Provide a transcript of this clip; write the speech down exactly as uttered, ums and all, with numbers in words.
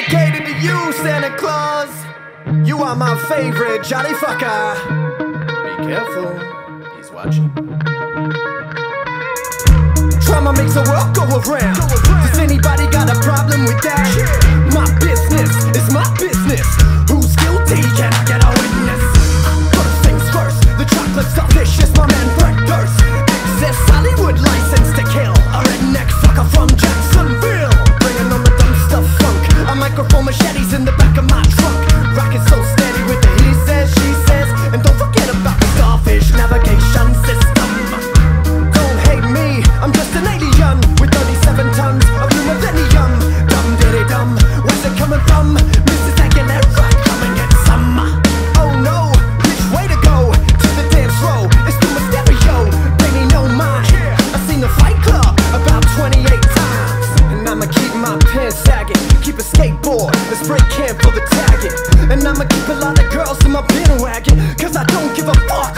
dedicated to you, Santa Claus. You are my favorite jolly fucker. Be careful, he's watching. Trauma makes the world go around. Does anybody got a problem with that? My business is my business. Who's guilty? Can I get a witness? First things first, the chocolate's delicious. My man Brett Durst, access Hollywood license to kill. A redneck fucker from Jacksonville, bringing on the dumb stuff funk. A microphone machetes in the back of my trunk. Rockin' so steady with the he says, she says. And don't forget about the starfish navigation system. Don't hate me, I'm just an alien with thirty-seven tons of new millennium. Dum diddy dum, where's it coming from? Missus Aguilera, come and get some. Oh no, which way to go? To the dance floor, it's through my stereo. Pay me no mind, I've seen the Fight Club about twenty-eight times. And I'ma keep my pants sagging, keep a skateboard, a spray can for the tagging. And I'ma keep a lot of girls in my bandwagon, cause I don't give a fuck.